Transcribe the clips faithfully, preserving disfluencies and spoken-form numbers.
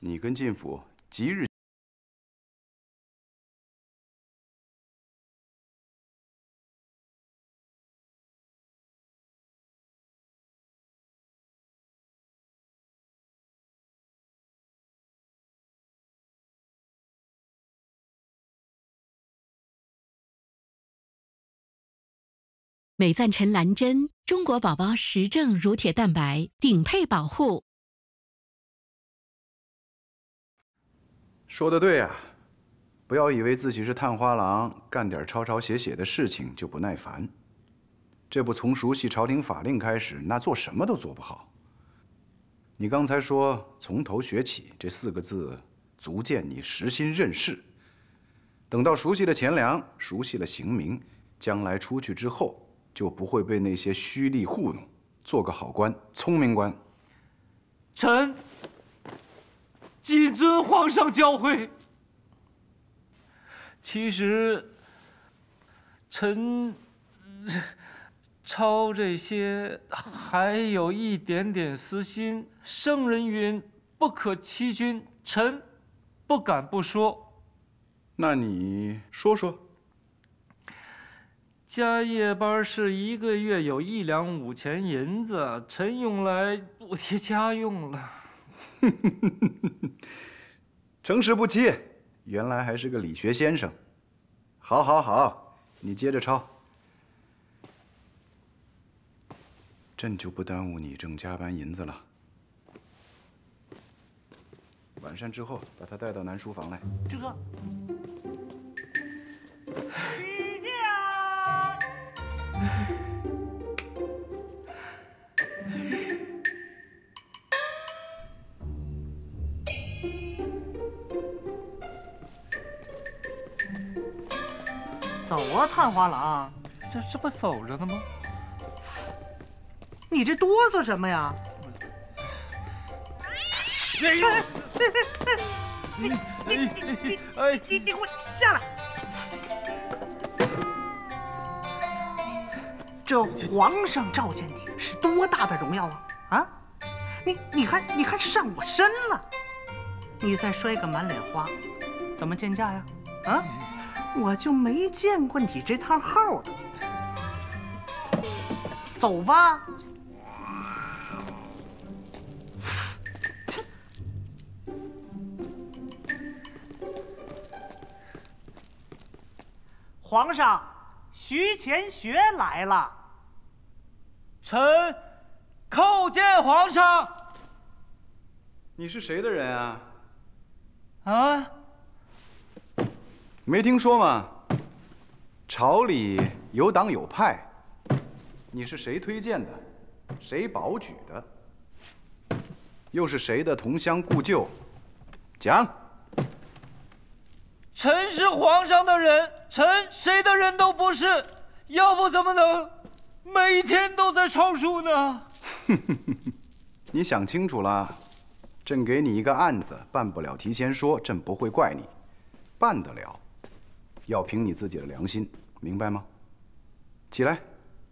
你跟晋府即日。 美赞臣蓝针，中国宝宝实证乳铁蛋白，顶配保护。 说得对呀、啊，不要以为自己是探花郎，干点抄抄写写的事情就不耐烦。这不从熟悉朝廷法令开始，那做什么都做不好。你刚才说从头学起这四个字，足见你实心任事。等到熟悉了钱粮，熟悉了刑名，将来出去之后。 就不会被那些虚吏糊弄，做个好官，聪明官。 臣谨遵皇上教诲。其实，臣抄这些还有一点点私心。圣人云：“不可欺君。”臣不敢不说。 那你说说。 加夜班是一个月有一两五钱银子，臣用来补贴家用了。 诚实不欺，原来还是个理学先生。好，好，好，你接着抄。朕就不耽误你挣加班银子了。晚膳之后，把他带到南书房来。 这个。 走啊，探花郎！ 这这不走着呢吗？ 你这哆嗦什么呀？ 哎呦！ 你你你你哎！你你给我下来！这皇上召见你是多大的荣耀啊！啊，你你还你还上我身了！你再摔个满脸花，怎么见驾呀？啊！ 我就没见过你这趟号的，走吧。皇上，徐乾学来了。 臣叩见皇上。 你是谁的人啊？ 啊？ 没听说吗？朝里有党有派，你是谁推荐的？谁保举的？又是谁的同乡故旧？讲。 臣是皇上的人，臣谁的人都不是，要不怎么能每天都在抄书呢？ 你想清楚了，朕给你一个案子，办不了提前说，朕不会怪你；办得了。 要凭你自己的良心，明白吗？起来。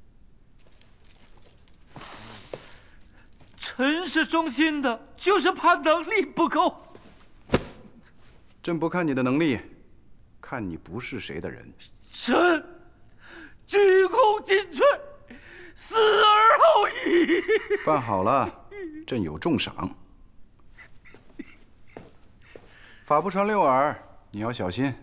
臣是忠心的，就是怕能力不够。 朕不看你的能力，看你不是谁的人。 臣鞠躬尽瘁，死而后已。 办好了，朕有重赏。法不传六耳，你要小心。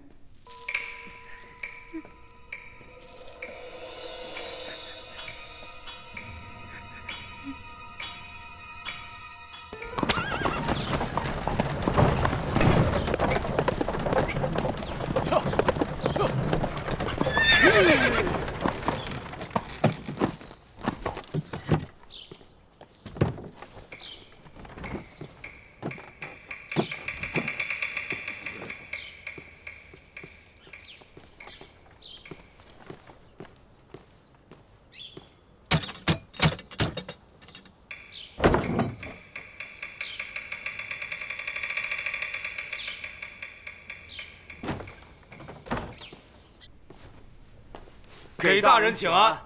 给大人请安。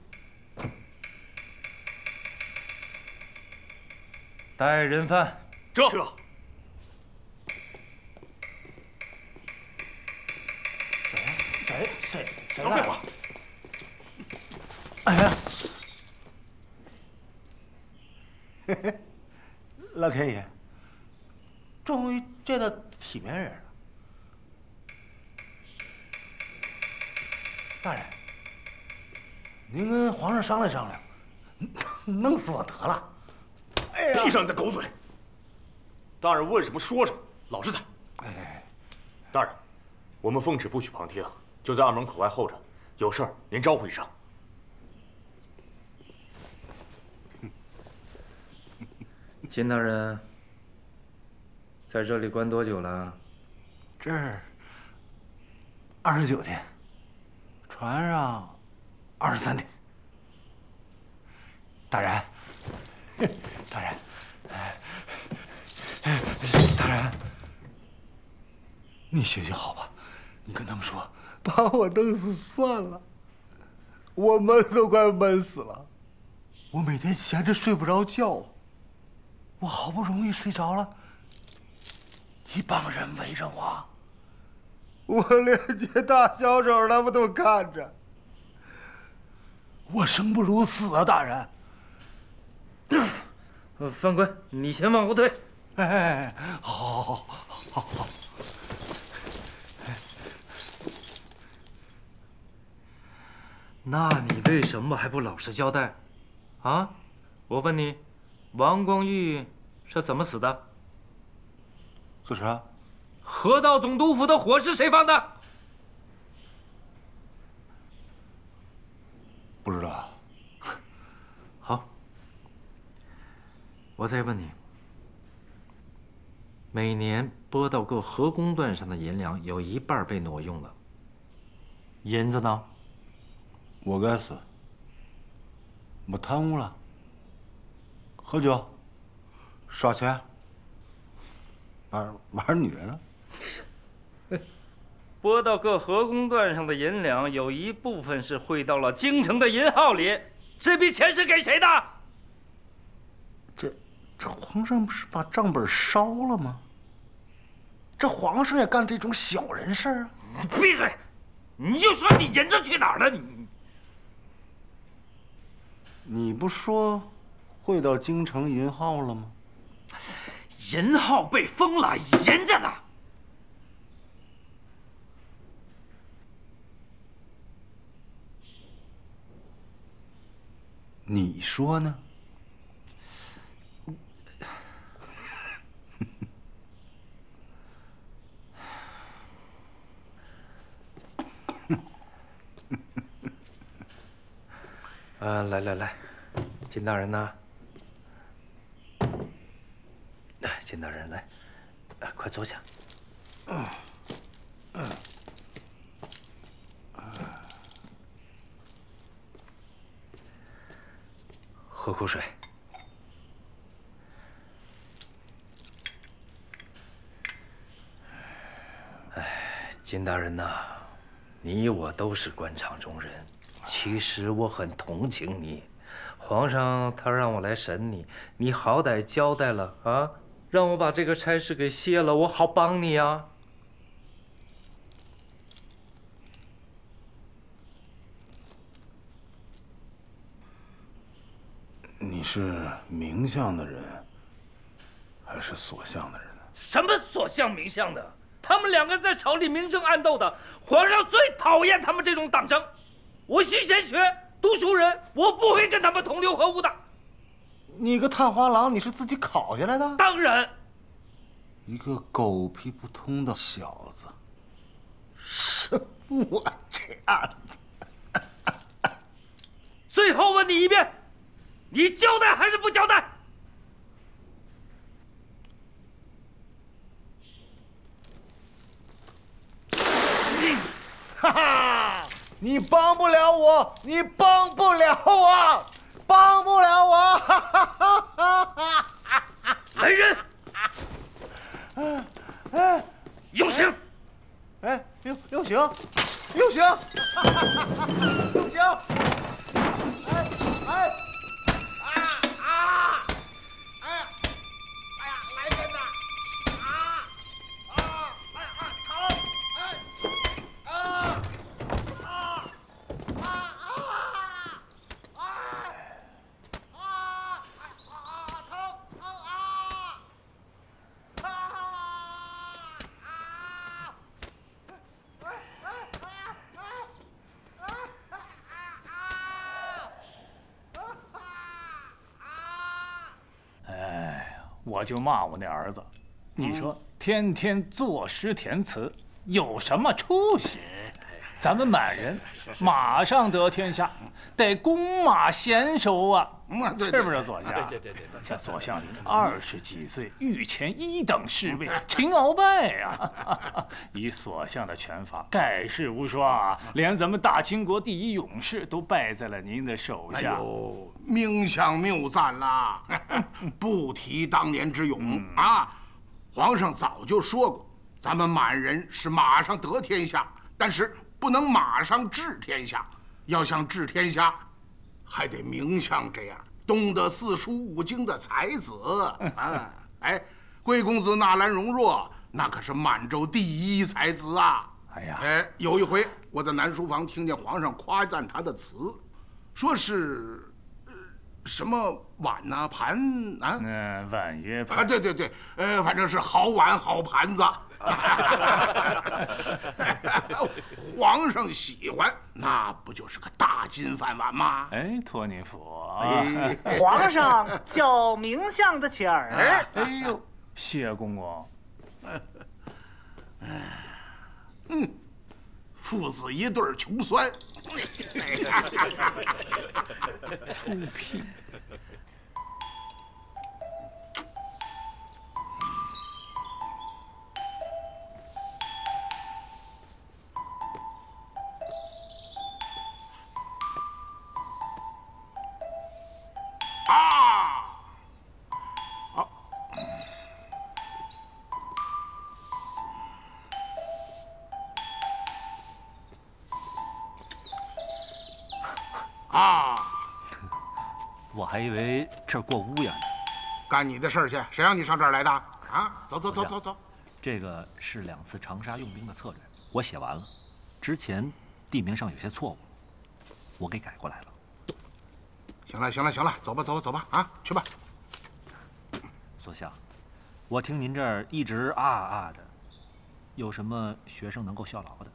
带人犯撤！撤！ 谁谁谁少废话！ 哎呀，嘿嘿，老天爷，终于见到体面人了。大人，您跟皇上商量商量，弄死我得了。哎呀， 闭上你的狗嘴！大人问什么说什么，老实点。 哎， 大人，我们奉旨不许旁听，就在二门口外候着，有事儿您招呼一声。 金大人，在这里关多久了？ 这儿二十九天，船上二十三天。大人，大人，大人，你行行好吧，你跟他们说，把我弄死算了，我闷都快闷死了，我每天闲着睡不着觉，我好不容易睡着了，一帮人围着我，我连接大小手他们都看着，我生不如死啊，大人。 呃，犯官，你先往后退。 哎，好，好，好，好，好。 那你为什么还不老实交代？啊？我问你，王光玉是怎么死的？ 自杀。 河道总督府的火是谁放的？ 不知道。 好，我再问你，每年拨到各河工段上的银两有一半被挪用了，银子呢？ 我该死，我贪污了，喝酒，耍钱，玩玩女人了。 拨到各河工段上的银两有一部分是汇到了京城的银号里，这笔钱是给谁的？ 这这皇上不是把账本烧了吗？这皇上也干这种小人事儿啊！ 你闭嘴！你就说你银子去哪儿了？你你不说汇到京城银号了吗？ 银号被封了，银子呢？ 你说呢？ 呃，来来来，金大人呐，哎，金大人来，哎，快坐下。嗯，嗯，喝口水。哎，金大人呐，你我都是官场中人。其实我很同情你，皇上他让我来审你，你好歹交代了啊，让我把这个差事给卸了，我好帮你啊。 你是明相的人，还是所相的人呢？ 什么所向名相的？他们两个在朝里明争暗斗的，皇上最讨厌他们这种党争。我习贤学。读书人，我不会跟他们同流合污的。 你个探花郎，你是自己考下来的？ 当然。 一个狗屁不通的小子，是我这样子。 最后问你一遍，你交代还是不交代？ 哈哈！你帮不了我，你帮不了我，帮不了我！哈哈哈哈哈！ 来人， 哎， 用刑！ 哎，用用刑，用刑，用刑！哎哎啊啊！哎呀哎呀，来人呐！ 我就骂我那儿子，你说天天作诗填词，有什么出息？咱们满人马上得天下，得弓马娴熟啊，是不是左相？对对对，像左相您二十几岁，御前一等侍卫，擒鳌拜啊！以左相的拳法，盖世无双啊，连咱们大清国第一勇士都败在了您的手下。 哎呦，名相谬赞啦！不提当年之勇啊，皇上早就说过，咱们满人是马上得天下，但是不能马上治天下。要想治天下，还得名相这样懂得四书五经的才子啊！哎，贵公子纳兰容若那可是满洲第一才子啊！ 哎呀， 哎，有一回我在南书房听见皇上夸赞他的词，说是呃什么碗呐、盘啊？ 嗯，碗曰盘啊，对对对，呃，反正是好碗好盘子。皇上喜欢，那不就是个大金饭碗吗？ 哎，托您福啊！ 哎， 皇上叫名相的请儿。 哎呦，谢公公。 嗯，父子一对穷酸， 粗屁。 啊！ 我还以为这儿过乌鸦呢。 干你的事儿去，谁让你上这儿来的？啊！走走走走走。 这个是两次长沙用兵的策略，我写完了。之前地名上有些错误，我给改过来了。 行了行了行了，走吧走吧走吧啊，去吧。 所相，我听您这儿一直啊啊的，有什么学生能够效劳的？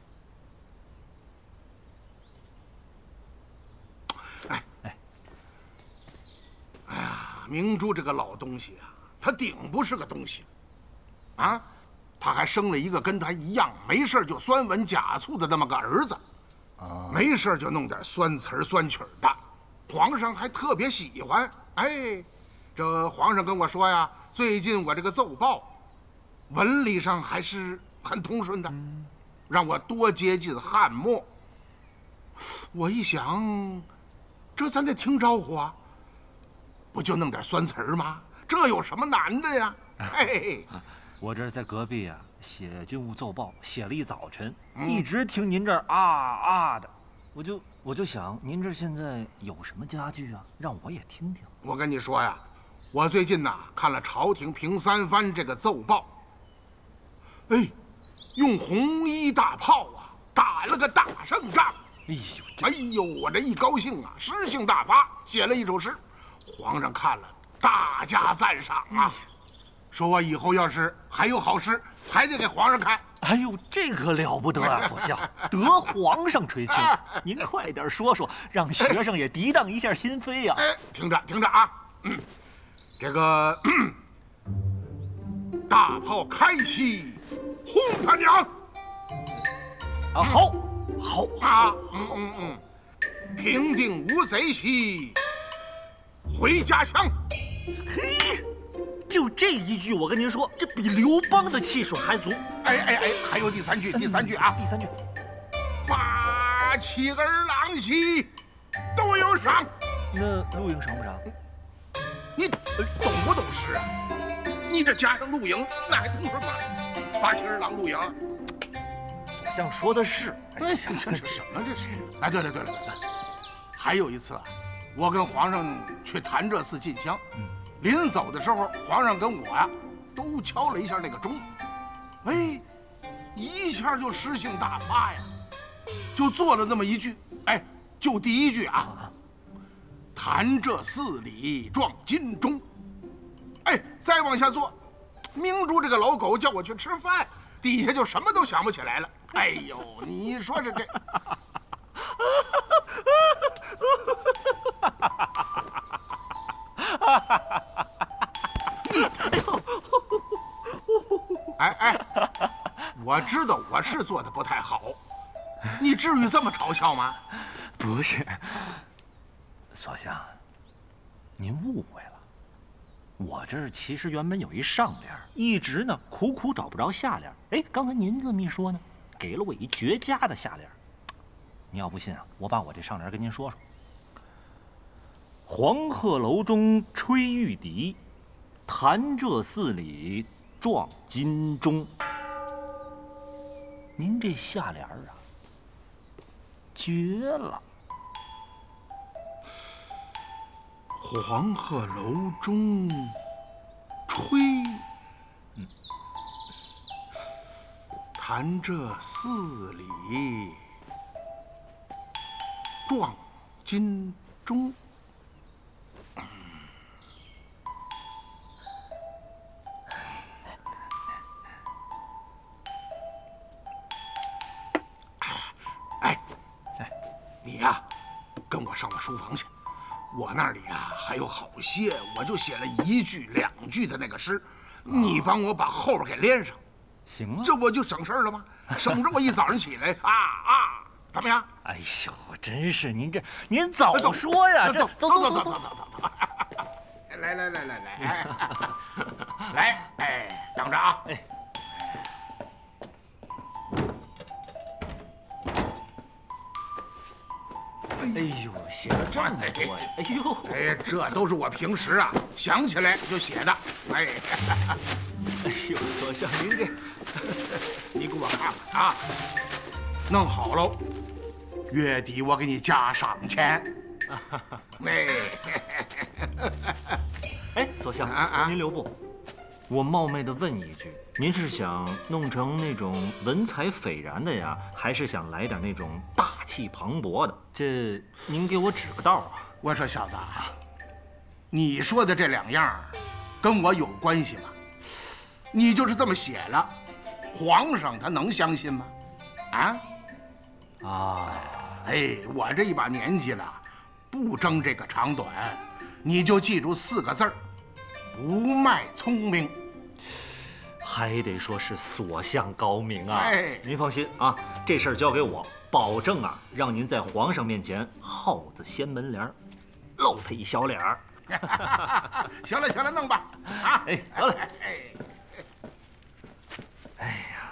哎哎，哎呀，明珠这个老东西啊，他顶不是个东西，啊，他还生了一个跟他一样没事就酸文假醋的那么个儿子，啊，没事就弄点酸词儿酸曲儿的，皇上还特别喜欢。哎，这皇上跟我说呀，最近我这个奏报，文理上还是很通顺的，嗯，让我多接近汉末。我一想。这咱得听招呼啊，不就弄点酸词儿吗？这有什么难的呀？嘿， 我这在隔壁啊，写军务奏报，写了一早晨，嗯、一直听您这儿啊啊的，我就我就想，您这现在有什么佳句啊？让我也听听。 我跟你说呀，我最近呐看了朝廷评三藩这个奏报，哎，用红衣大炮啊打了个大胜仗。 哎呦， 哎呦，我这一高兴啊，诗兴大发，写了一首诗，皇上看了大加赞赏啊，说我以后要是还有好诗，还得给皇上看。 哎呦，这可了不得啊，所相，得皇上垂青，您快点说说，让学生也涤荡一下心扉呀。 哎，听着听着啊，嗯，这个嗯、大炮开西，轰他娘！ 啊，好。好啊，嗯嗯嗯，平定无贼兮，回家乡。 嘿，就这一句，我跟您说，这比刘邦的气数还足。 哎哎哎，还有第三句，第三句啊， 第三句， 八旗儿郎兮，都有赏。 那陆营赏不赏？ 你懂不懂诗啊？你这加上陆营，那还懂什么？八旗儿郎陆营。 像说的是， 哎呀，这是什么？这是？哎，对了对了对了，还有一次啊，我跟皇上去潭柘寺进香，嗯，临走的时候，皇上跟我呀、啊、都敲了一下那个钟，哎，一下就诗兴大发呀，就做了那么一句，哎，就第一句啊，潭柘寺里撞金钟，哎，再往下做，明珠这个老狗叫我去吃饭。底下就什么都想不起来了。哎呦，你说这这，你哎哎，我知道我是做的不太好，你至于这么嘲笑吗？ 不是，所相，您误会了。我这儿其实原本有一上联，一直呢苦苦找不着下联。哎，刚才您这么一说呢，给了我一绝佳的下联。您要不信啊，我把我这上联跟您说说。黄鹤楼中吹玉笛，潭柘寺里撞金钟。您这下联啊，绝了！ 黄鹤楼中吹，嗯，潭柘寺里撞金钟。哎，哎，你呀，跟我上我书房去。我那里啊还有好些，我就写了一句两句的那个诗，你帮我把后边给连上， 行啊， 这不就省事儿了吗？省着我一早上起来啊啊，怎么样？ 哎呦，真是您这您早说呀！ 走走走走走走走走，来来来来来，来哎，等着啊！哎。 哎呦，写了这么多呀！哎呦， 哎，这都是我平时啊想起来就写的。哎， 哎呦，所相您这， 你给我看看啊，弄好喽，月底我给你加上钱。哎， 哎，所相，啊啊、您留步。我冒昧的问一句，您是想弄成那种文采斐然的呀，还是想来点那种大气磅礴的？这您给我指个道啊！ 我说小子，你说的这两样，跟我有关系吗？你就是这么写了，皇上他能相信吗？啊？啊！哎，我这一把年纪了，不争这个长短，你就记住四个字儿：不卖聪明。 还得说是所相高明啊！ 哎， 您放心啊，这事儿交给我，保证啊，让您在皇上面前耗子掀门帘，露他一小脸儿。 行了行了，弄吧！啊， 哎，得嘞。 哎， 哎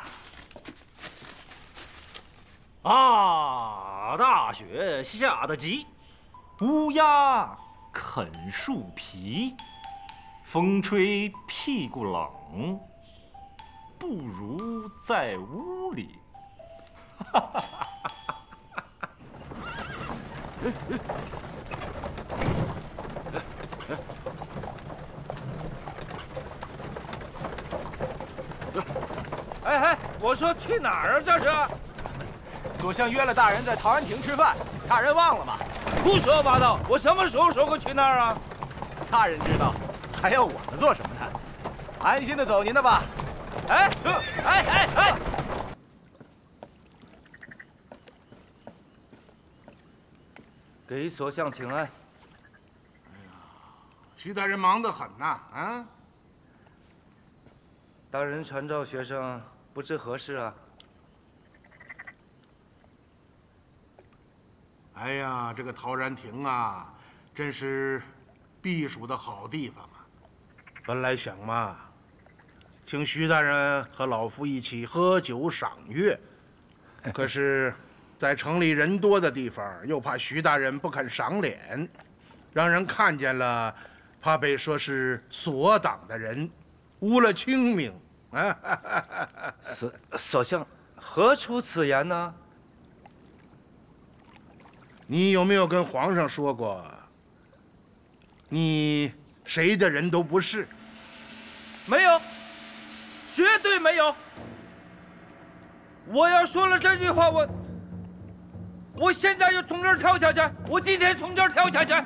呀，啊，大雪下得急，乌鸦啃树皮，风吹屁股冷。不如在屋里。 哎哎，我说去哪儿啊？这是？ 所相约了大人在陶然亭吃饭，大人忘了吗？ 胡说八道！我什么时候说过去那儿啊？ 大人知道，还要我们做什么呢？安心的走您的吧。 哎，哎哎哎！给所相请安。 哎呀，徐大人忙得很呐，啊！ 大人传召学生，不知何事啊？ 哎呀，这个陶然亭啊，真是避暑的好地方啊！本来想嘛，请徐大人和老夫一起喝酒赏月，可是，在城里人多的地方，又怕徐大人不肯赏脸，让人看见了，怕被说是所党的人，污了清明。啊！ 所所相何出此言呢？ 你有没有跟皇上说过，你谁的人都不是？ 没有，绝对没有。我要说了这句话，我我现在就从这儿跳下去，我今天从这儿跳下去。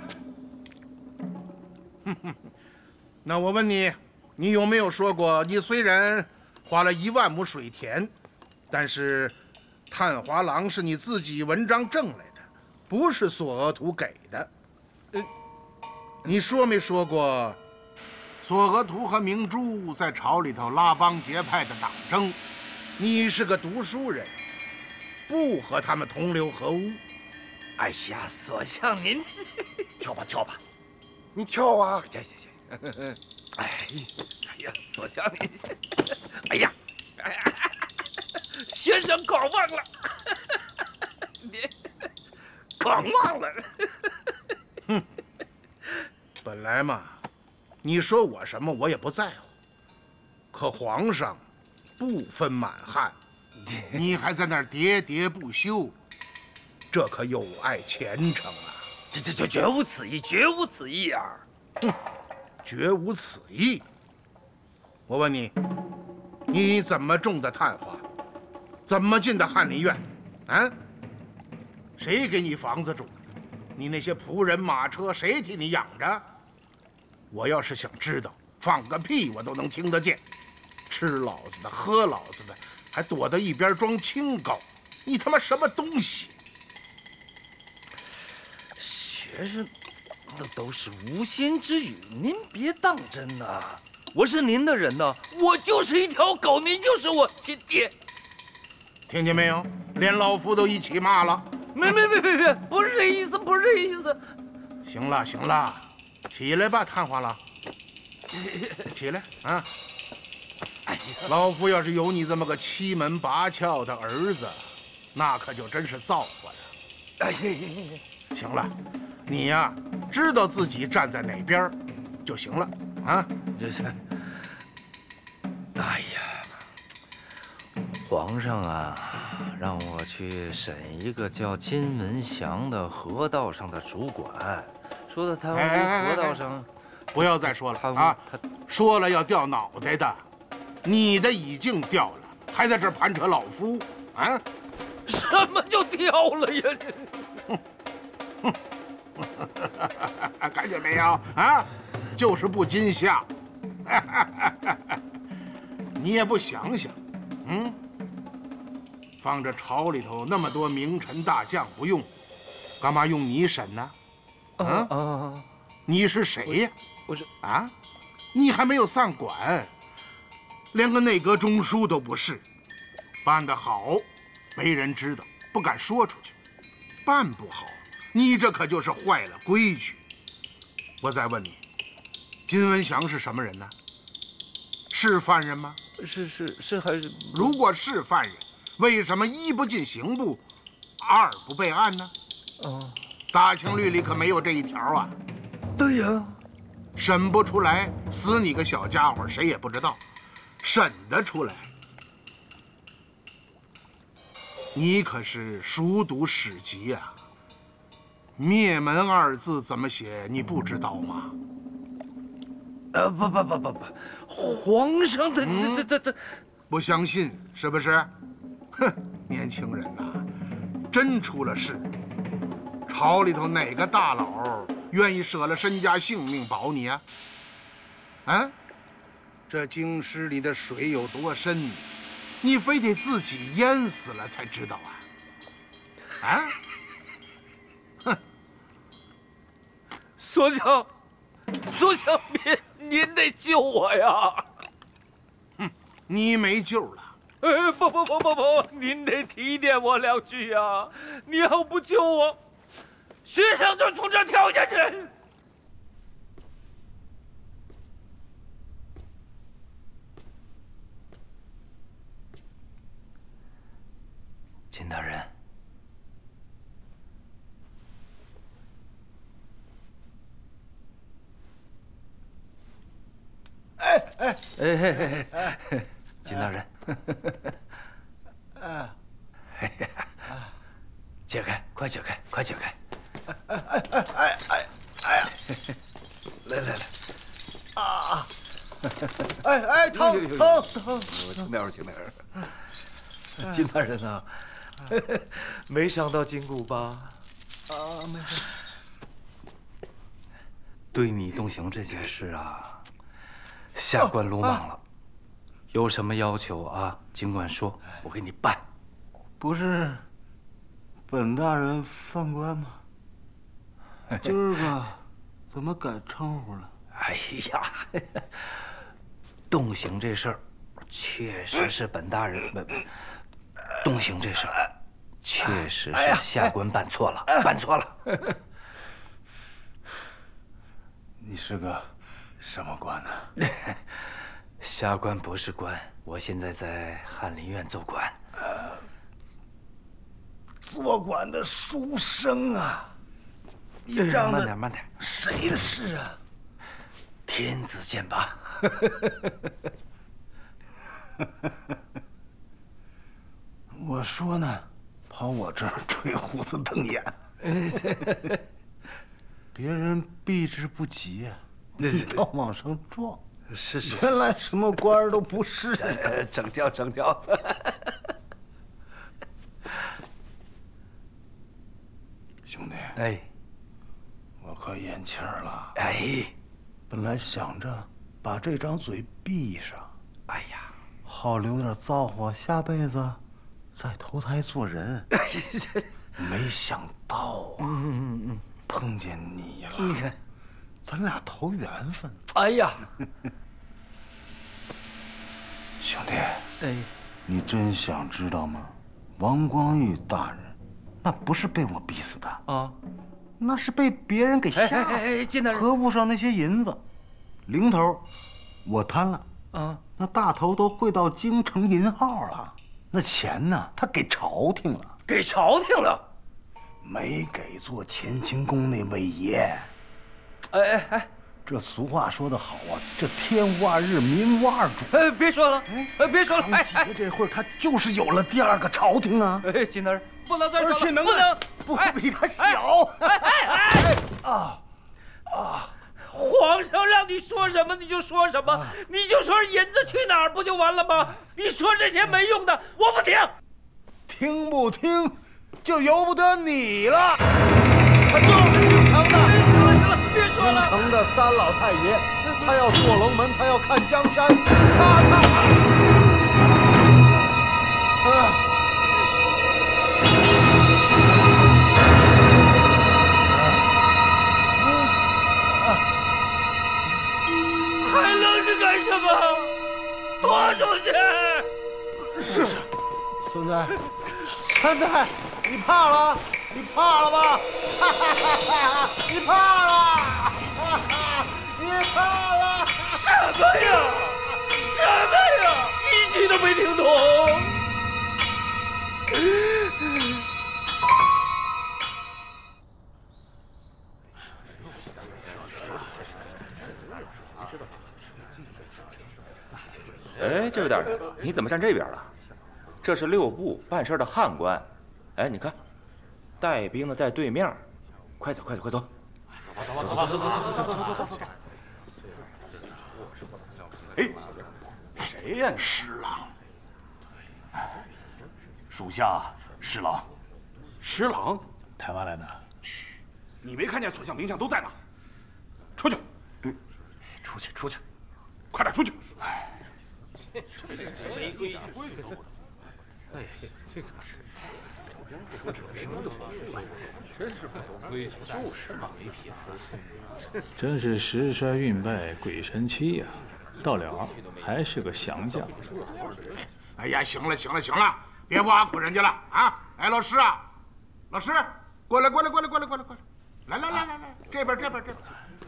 那我问你，你有没有说过，你虽然花了一万亩水田，但是探花郎是你自己文章挣来的，不是索额图给的？呃，你说没说过， 索额图和明珠在朝里头拉帮结派的党争，你是个读书人，不和他们同流合污。 哎呀，索相您跳吧跳吧，你跳啊！ 行行行。哎，哎呀，索相您，哎呀，哎呀，学生搞忘了，您搞忘了。 哼，本来嘛，你说我什么我也不在乎，可皇上不分满汉，你还在那儿喋喋不休，这可有碍前程啊！ 这这这绝无此意，绝无此意啊！ 哼，绝无此意。我问你，你怎么种的探花？怎么进的翰林院？啊？谁给你房子住？你那些仆人马车谁替你养着？我要是想知道，放个屁我都能听得见。吃老子的，喝老子的，还躲到一边装清高，你他妈什么东西？ 学生那都是无心之语，您别当真呐。我是您的人呐，我就是一条狗，您就是我亲爹。 听见没有？连老夫都一起骂了。 没没没没没，不是这意思，不是这意思。 行了行了，起来吧，探花郎，起来啊！ 哎呀， 老夫要是有你这么个七门八窍的儿子，那可就真是造化了。 哎呀， 行了，你呀，知道自己站在哪边就行了啊！ 这是，哎呀，皇上啊，让我去审一个叫金文祥的河道上的主管，说的贪污河道上， 不要再说了啊！他说了要掉脑袋的，你的已经掉了，还在这盘扯老夫啊？ 什么就掉了呀？ 哼哼，看见没有啊？就是不尽孝。你也不想想，嗯？放着朝里头那么多名臣大将不用，干嘛用你审呢？啊啊！你是谁呀？ 我是啊，你还没有散馆，连个内阁中书都不是，办得好，没人知道，不敢说出去；办不好，你这可就是坏了规矩。我再问你，金文祥是什么人呢？是犯人吗？ 是是是还是？ 如果是犯人，为什么一不进刑部，二不备案呢？ 哦， 大清律里可没有这一条啊。 对呀， 审不出来，死你个小家伙，谁也不知道；审得出来，你可是熟读史籍呀。灭门二字怎么写，你不知道吗？ 呃，不不不不不，皇上的这这这这， 不相信是不是？哼，年轻人呐，真出了事，朝里头哪个大佬愿意舍了身家性命保你啊？啊，这京师里的水有多深，你非得自己淹死了才知道啊？啊？哼， 所相，所相，您您得救我呀！ 哼，你没救了。 哎，不不不不不，您得提点我两句呀！你要不救我，学生就从这儿跳下去。金大人， 哎哎哎哎哎，金大人。 哎， 解开，快解开，快解开！ 哎哎哎哎哎哎呀！ 来来来， 啊！哎哎，疼疼疼！ 轻点儿，轻点儿。金大人啊，没伤到筋骨吧？ 啊，没事。 对你动刑这件事啊，下官鲁莽了。有什么要求啊？尽管说，我给你办。 不是本大人犯官吗？今儿个怎么改称呼了？ 哎呀，动刑这事儿，确实是本大人不，动刑这事儿，确实是下官办错了，办错了。 你是个什么官呢？ 下官不是官，我现在在翰林院做官。呃， 做官的书生啊，你长得慢点，慢点。 谁的事啊？ 天子剑拔。 我说呢，跑我这儿吹胡子瞪眼，别人避之不及呀，你倒往上撞。 是是， 原来什么官儿都不是。 整教整教。 兄弟， 哎， 我可咽气儿了。 哎， 本来想着把这张嘴闭上， 哎呀， 好留点造化，下辈子再投胎做人。没想到啊，嗯嗯嗯，碰见你了。 你看， 咱俩投缘分。 哎呀， 兄弟， 哎， 你真想知道吗？王光玉大人，那不是被我逼死的啊，那是被别人给吓死。 哎哎，金大人， 合不上那些银子，零头我贪了啊，那大头都汇到京城银号了，那钱呢，他给朝廷了。 给朝廷了， 没给做乾清宫那位爷。 哎哎哎， 这俗话说得好啊，这天挖日，民挖主。 哎，别说了，哎，别说了， 哎哎，这会儿他就是有了第二个朝廷啊。 哎，金大人，不能再说了， 而且能不能， 不比他小。 哎哎哎啊啊！皇上让你说什么你就说什么，你就说银子去哪儿不就完了吗？你说这些没用的，我不听。 听不听，就由不得你了。他就是京城的。 行了行了，别说了。 京城的三老太爷，他要坐龙门，他要看江山，他他。啊！ 还愣着干什么？拖出去！ 是是。孙子，孙子，你怕了？你怕了吧？你怕了？你怕了？ 什么呀？什么呀？一句都没听懂。 哎，这位大人，你怎么站这边了？这是六部办事的汉官。哎，你看，带兵的在对面。快走，快走，快走！走吧，走吧，走吧，走走走走走走走走。 哎，谁呀？ 施琅。 属下施琅。 施琅，台湾来的。 嘘，你没看见所向名相都在呢？出去。嗯，出去，出去，快点出去。哎。 没规矩，规矩都不懂。哎，这个是，说这什么都不会，真是不懂规矩，就是嘛，没品。真是时衰运败，鬼神欺呀！到了还是个降将。 哎呀，行了，行了，行了，别挖苦人家了啊！哎，老师啊，老师，过来，过来，过来，过来，过来，过来，来来来来来，这边，这边，这边。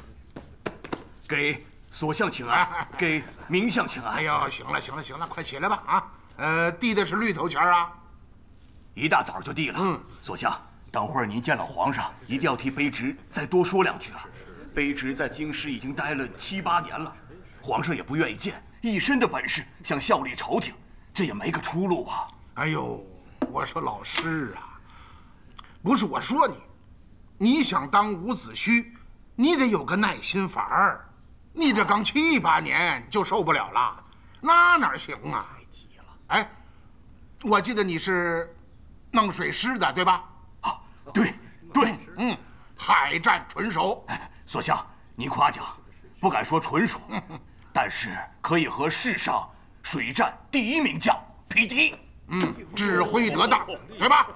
给所相请安，给名相请安。 哎呦，行了，行了，行了，快起来吧啊！呃，递的是绿头钱啊， 一大早就递了。嗯，所相，等会儿您见了皇上，一定要替卑职再多说两句啊。卑职在京师已经待了七八年了，皇上也不愿意见，一身的本事想效力朝廷，这也没个出路啊。 哎呦，我说老师啊，不是我说你，你想当伍子胥，你得有个耐心法儿。你这刚七八年就受不了了，那哪行啊？太急了！哎，我记得你是弄水师的，对吧？ 啊，对对， 嗯，海战纯熟。 哎，所相，您夸奖，不敢说纯熟，但是可以和世上水战第一名将匹敌。 嗯，指挥得当，对吧？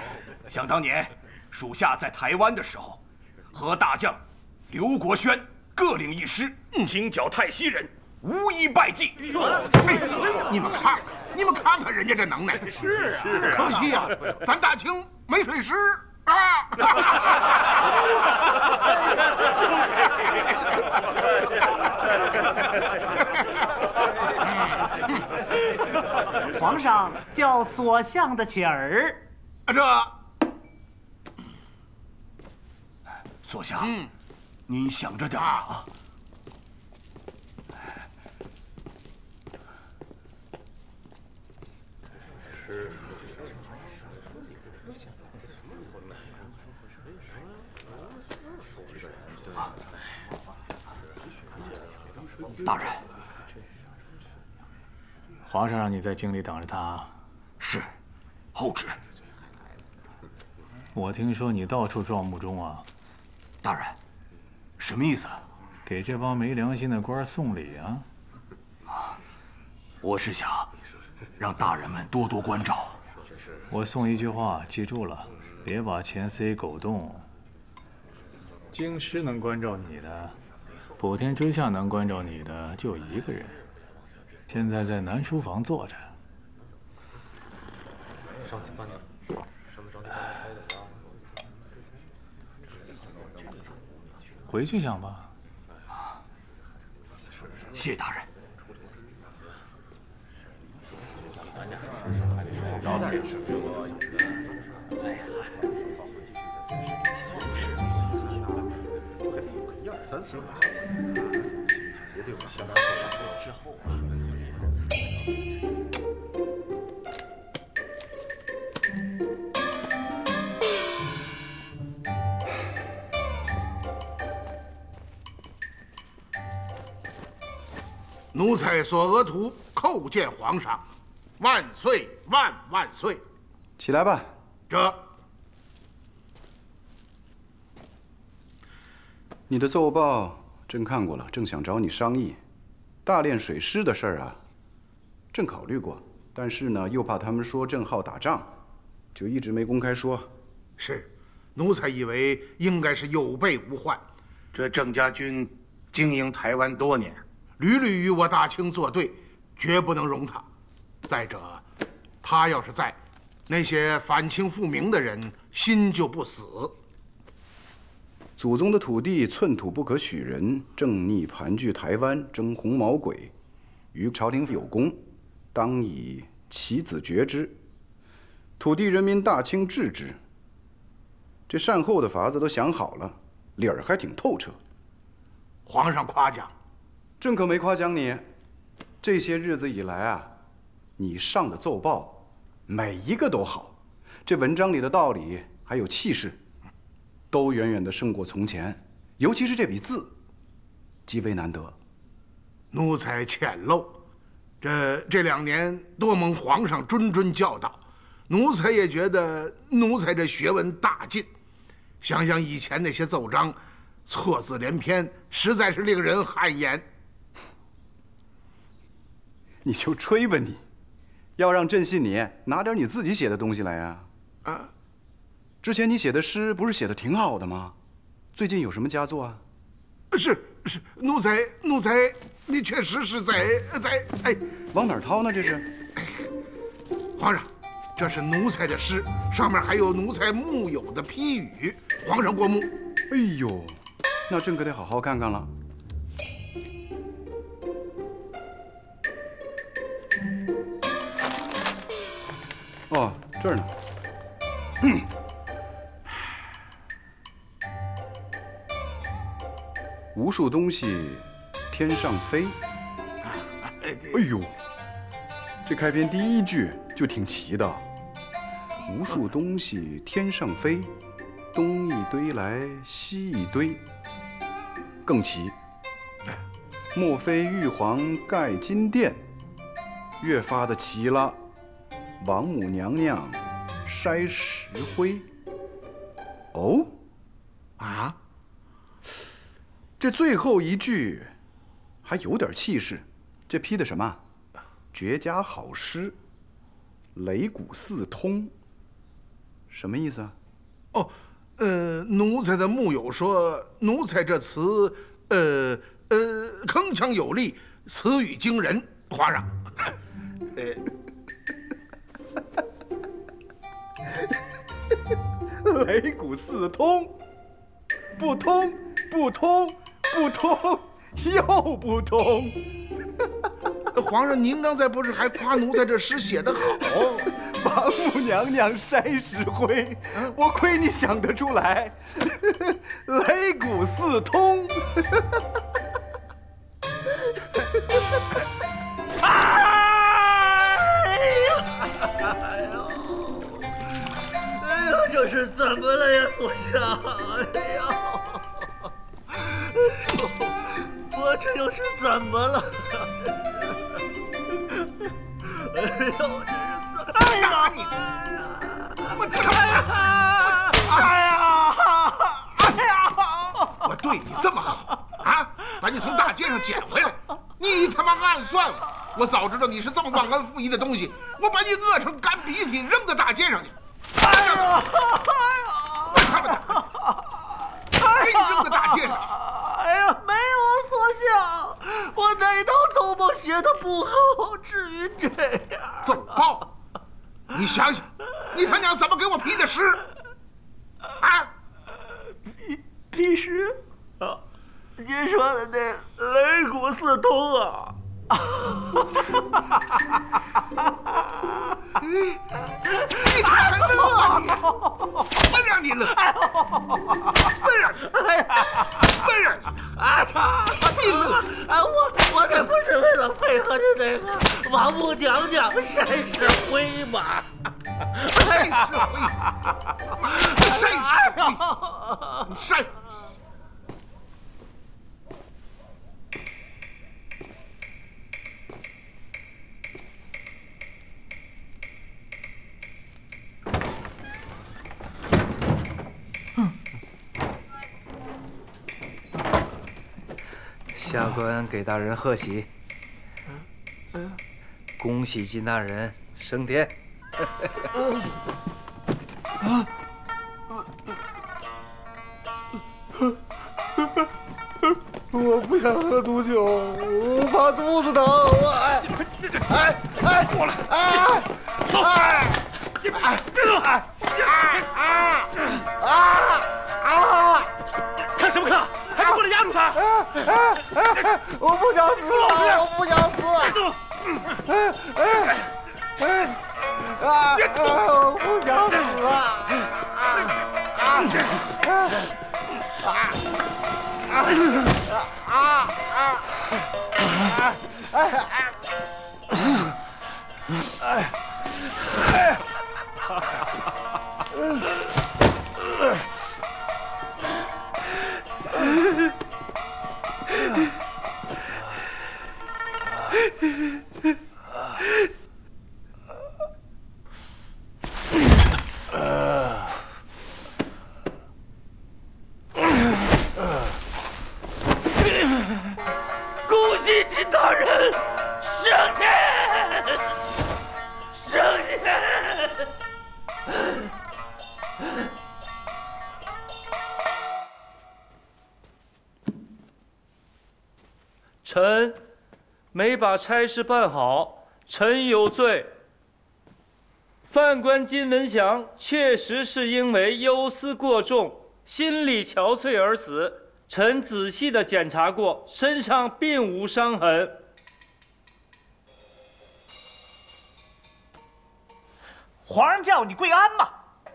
想当年，属下在台湾的时候，和大将刘国轩各领一师，清剿太溪人，无一败绩。 嘿，你们看看，你们看看人家这能耐。 是啊， 可惜呀，咱大清没水师啊。 皇上叫所向的且儿。 这， 所向，嗯，你想着点啊。 是。 大人， 皇上让你在京里等着他。 是，后旨。 我听说你到处撞木钟啊。 大人，什么意思？ 给这帮没良心的官送礼啊？ 啊，我是想让大人们多多关照。 我送一句话，记住了，别把钱塞狗洞。京师能关照你的，补天之下能关照你的就一个人，现在在南书房坐着。上次搬的，什么时候你帮我开的啊？回去想吧。 谢大人。 老大人，哎嗨，一二三四五，也得我先拿上之后啊。 奴才索额图叩见皇上，万岁万万岁！ 起来吧。 这， 你的奏报朕看过了，正想找你商议。大练水师的事儿啊，朕考虑过，但是呢，又怕他们说朕好打仗，就一直没公开说。 是，奴才以为应该是有备无患。这郑家军经营台湾多年，屡屡与我大清作对，绝不能容他。再者，他要是在，那些反清复明的人心就不死。 祖宗的土地寸土不可许人，正逆盘踞台湾，争红毛鬼，与朝廷有功，当以其子绝之。土地人民大清治之。这善后的法子都想好了，理儿还挺透彻。 皇上夸奖， 朕可没夸奖你。这些日子以来啊，你上的奏报，每一个都好。这文章里的道理还有气势，都远远的胜过从前。尤其是这笔字，极为难得。 奴才浅陋，这这两年多蒙皇上谆谆教导，奴才也觉得奴才这学问大进。想想以前那些奏章，错字连篇，实在是令人汗颜。 你就吹吧你，要让朕信你，拿点你自己写的东西来呀！啊，之前你写的诗不是写的挺好的吗？最近有什么佳作啊？ 是是，奴才奴才，你确实是在在哎， 往哪儿掏呢？这是， 哎，皇上，这是奴才的诗，上面还有奴才木友的批语，皇上过目。 哎呦，那朕可得好好看看了。哦，这儿呢。嗯。无数东西天上飞。哎呦，这开篇第一句就挺齐的。无数东西天上飞，东一堆来西一堆，更齐。莫非玉皇盖金殿，越发的齐了。王母娘娘筛石灰。哦，啊，这最后一句还有点气势，这批的什么？绝佳好诗，擂鼓四通。什么意思啊？ 哦，呃，奴才的木友说，奴才这词呃呃，铿锵有力，词语惊人，皇上。呃， 擂鼓四通，不通，不通，不通，又不通。 皇上，您刚才不是还夸奴才这诗写得好？ 王母娘娘筛石灰，我亏你想得出来。擂鼓四通。 哎呦，这是怎么了呀，所相？哎呀，我这又是怎么了？哎呦，这是怎么？ 打你！我打你！ 哎呀！哎呀！ 我对你这么好啊，把你从大街上捡回来，你他妈暗算我！我早知道你是这么忘恩负义的东西，我把你饿成干鼻涕扔到大街上去！ 哎呀！ 我他妈的，给你扔到大街上去！ 哎呀，没有所向，我哪道奏报写的不好，至于这样？ 奏报？你想想，你他娘怎么给我批的诗？啊？ 批批诗？啊？您说的那擂鼓四通啊？ 你你还乐你？我让你乐！我让你！ 哎呀！ 我让你！ 哎呀！你乐！哎，我我这不是为了配合你那个王母娘娘筛石灰吗？ 筛石灰！筛石灰！筛！ 下官给大人贺喜，恭喜金大人升天。 我不想喝毒酒，我怕肚子疼。我哎哎哎，过来！哎，走！哎，哎，别动！哎，啊啊啊！ 看什么看？还不过来压住他！ 哎哎哎！我不想死！ 老实点！ 我不想死！ 别动！ 哎哎哎！啊！别动！我不想死啊！啊啊啊！啊啊啊！哎哎哎！哎！ 恭喜金大人升天！升天！臣没把差事办好，臣有罪。犯官金文祥确实是因为忧思过重，心力憔悴而死。臣仔细的检查过，身上并无伤痕。 皇上叫你跪安嘛。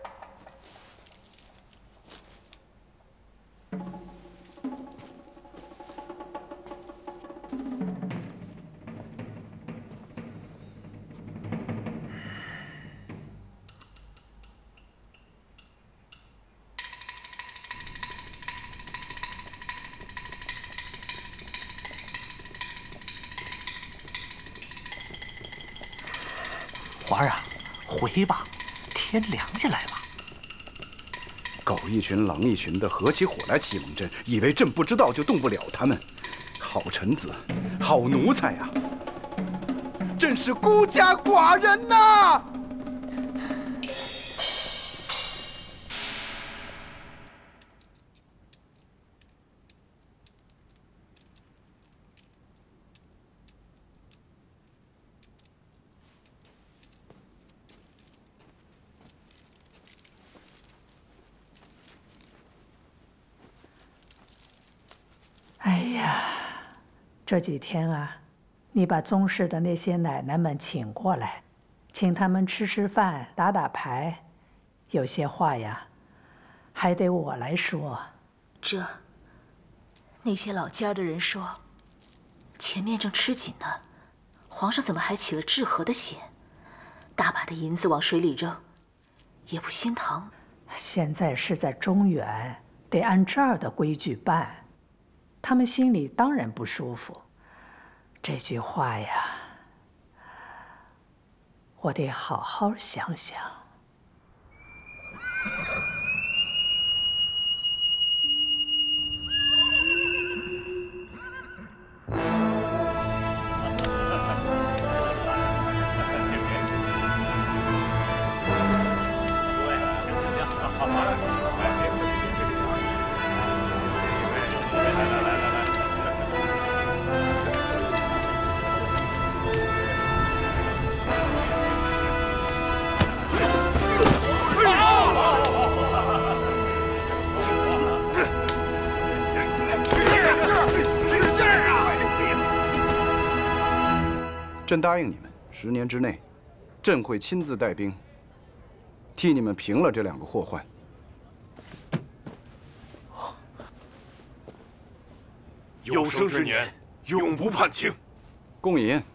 皇上，回吧，天凉下来了。 狗一群，狼一群的，合起伙来欺蒙朕，以为朕不知道就动不了他们。好臣子，好奴才呀！朕是孤家寡人呐！ 这几天啊，你把宗室的那些奶奶们请过来，请他们吃吃饭、打打牌，有些话呀，还得我来说。 这，那些老家的人说，前面正吃紧呢，皇上怎么还起了治河的嫌？大把的银子往水里扔，也不心疼。 现在是在中原，得按这儿的规矩办。他们心里当然不舒服。这句话呀，我得好好想想。 朕答应你们，十年之内，朕会亲自带兵，替你们平了这两个祸患。 有生之年，永不叛清。 共饮。